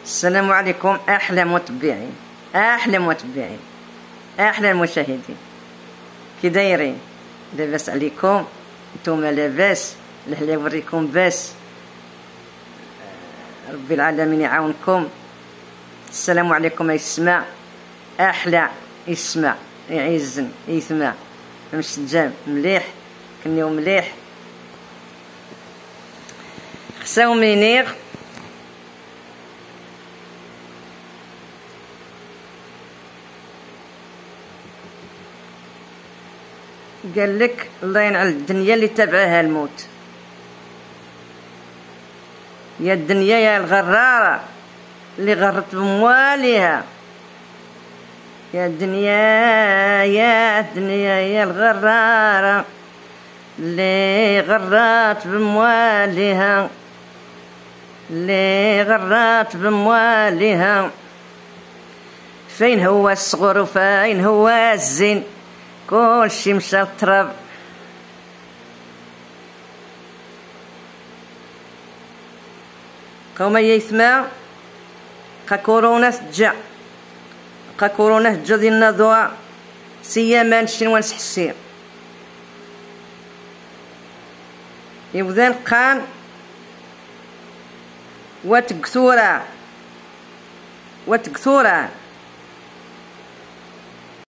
السلام عليكم احلى متبعين، احلى متبعين، احلى المشاهدين. كي دايرين؟ لاباس عليكم؟ نتوما لاباس؟ الله يوريكم باس، ربي العالمين يعاونكم. السلام عليكم. يسمع احلى، يسمع يعزن يسمع مشجام مليح كنيو مليح. خساو منير قال لك الله ينعل الدنيا اللي تبعها الموت. يا الدنيا يا الغرارة اللي غرت بمواليها، يا الدنيا يا الدنيا يا الغرارة اللي غرات بمواليها، اللي غرات بمواليها. فين هو الصغر وفين هو الزين؟ كل شي مشى التراب. قوم يسمع قا كورونا تجع، قا كورونا تجا ديالنا ضوء سيما نشين ونسحسين يبدان قان وتكثورا